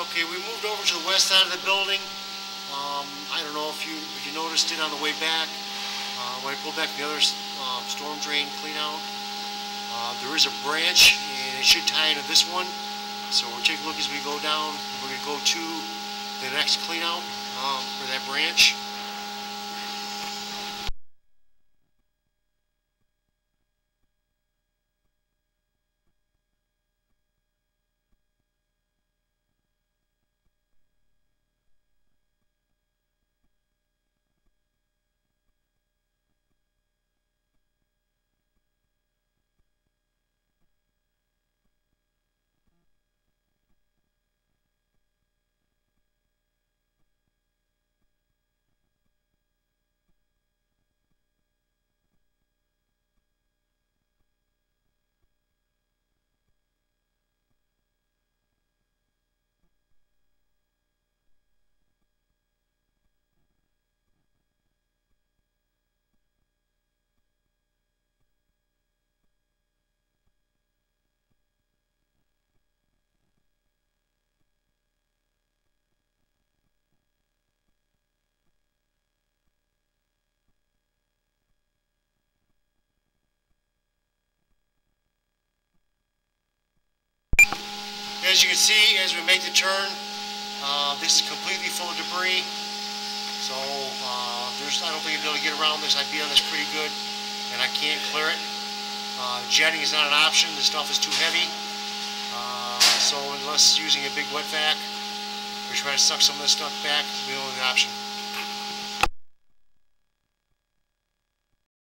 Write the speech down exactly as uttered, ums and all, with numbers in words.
Okay, we moved over to the west side of the building. Um, I don't know if you if you noticed it on the way back. Uh, when I pulled back the other uh, storm drain clean out, uh, there is a branch and it should tie into this one. So we'll take a look as we go down. We're going to go to the next clean out um, for that branch. As you can see, as we make the turn, uh, this is completely full of debris. So uh, there's, I don't think I'd be able to get around this. I'd be on this pretty good, and I can't clear it. Uh, jetting is not an option. The stuff is too heavy. Uh, so unless using a big wet vac or try to suck some of this stuff back, we don't have an option.